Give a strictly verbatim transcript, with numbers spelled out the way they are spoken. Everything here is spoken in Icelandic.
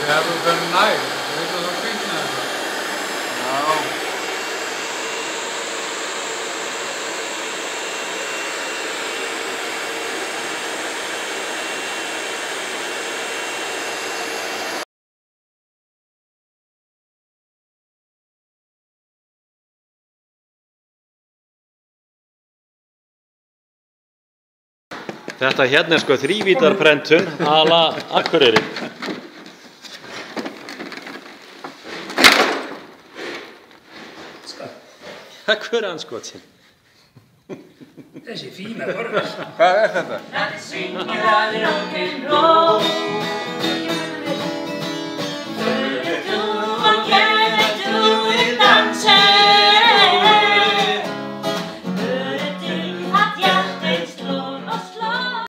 Þegar þú fyrir nær, þú veit að það kviknaði það. Já. Þetta hérna er sko þrívíddarprentun à la Akureyri. Hver er anskotin? Þessi fína horfis. Hvað er þetta? That is singing that rock and roll.